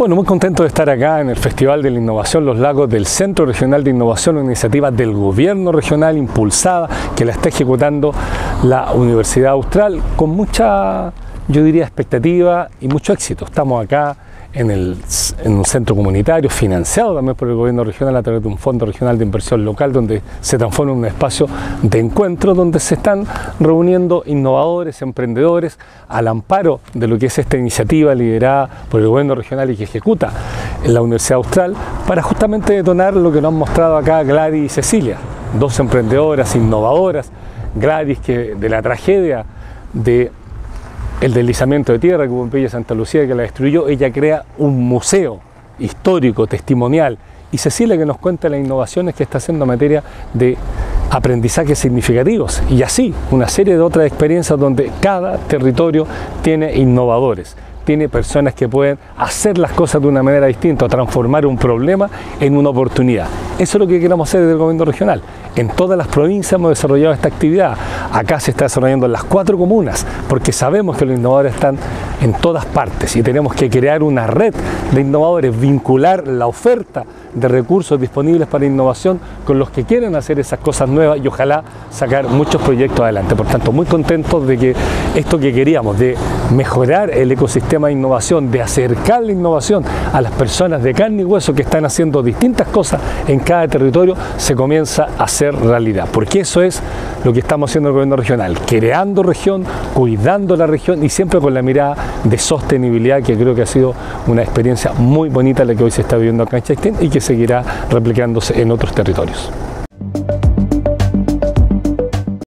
Bueno, muy contento de estar acá en el Festival de la Innovación Los Lagos del Centro Regional de Innovación, una iniciativa del gobierno regional impulsada que la está ejecutando la Universidad Austral con mucha, yo diría, expectativa y mucho éxito. Estamos acá en un centro comunitario financiado también por el gobierno regional a través de un fondo regional de inversión local donde se transforma en un espacio de encuentro donde se están reuniendo innovadores, emprendedores al amparo de lo que es esta iniciativa liderada por el gobierno regional y que ejecuta en la Universidad Austral para justamente detonar lo que nos han mostrado acá Gladys y Cecilia, dos emprendedoras, innovadoras. Gladys, que de la tragedia de el deslizamiento de tierra que hubo en Villa Santa Lucía, que la destruyó, ella crea un museo histórico, testimonial. Y Cecilia, que nos cuenta las innovaciones que está haciendo en materia de aprendizajes significativos. Y así, una serie de otras experiencias donde cada territorio tiene innovadores, tiene personas que pueden hacer las cosas de una manera distinta, transformar un problema en una oportunidad. Eso es lo que queremos hacer desde el gobierno regional. En todas las provincias hemos desarrollado esta actividad. Acá se está desarrollando en las 4 comunas, porque sabemos que los innovadores están en todas partes y tenemos que crear una red de innovadores, vincular la oferta de recursos disponibles para innovación con los que quieren hacer esas cosas nuevas y ojalá sacar muchos proyectos adelante. Por tanto, muy contentos de que esto que queríamos, de mejorar el ecosistema de innovación, de acercar la innovación a las personas de carne y hueso que están haciendo distintas cosas en cada territorio, se comienza a hacer realidad. Porque eso es lo que estamos haciendo en el gobierno regional, creando región, cuidando la región y siempre con la mirada de sostenibilidad, que creo que ha sido una experiencia muy bonita la que hoy se está viviendo acá en Chaitén y que seguirá replicándose en otros territorios.